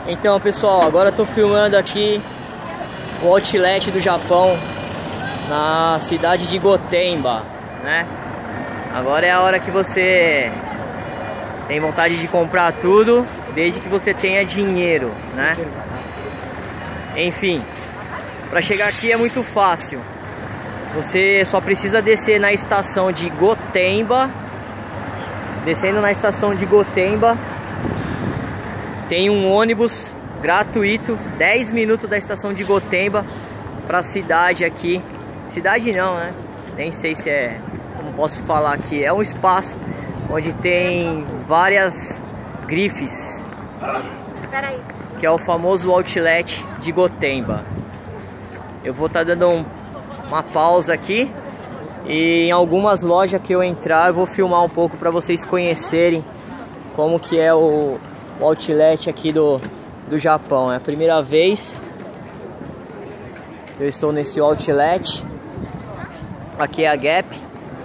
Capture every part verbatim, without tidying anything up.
Então, pessoal, agora eu tô filmando aqui o outlet do Japão na cidade de Gotemba, né? Agora é a hora que você tem vontade de comprar tudo, desde que você tenha dinheiro, né? Enfim, para chegar aqui é muito fácil. Você só precisa descer na estação de Gotemba. Descendo na estação de Gotemba, tem um ônibus gratuito, dez minutos da estação de Gotemba para a cidade aqui. Cidade não, né? Nem sei se é, como posso falar aqui. É um espaço onde tem várias grifes, que é o famoso outlet de Gotemba. Eu vou estar dando um, uma pausa aqui. E em algumas lojas que eu entrar, eu vou filmar um pouco para vocês conhecerem como que é o, o outlet aqui do, do Japão. É a primeira vez que eu estou nesse outlet. Aqui é a Gap.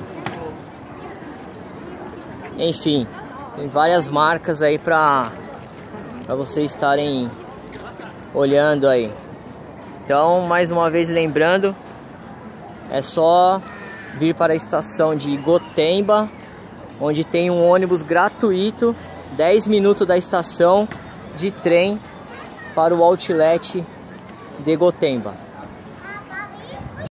Enfim, tem várias marcas aí para para vocês estarem olhando aí. Então, mais uma vez lembrando, é só vir para a estação de Gotemba, onde tem um ônibus gratuito, dez minutos da estação de trem para o outlet de Gotemba.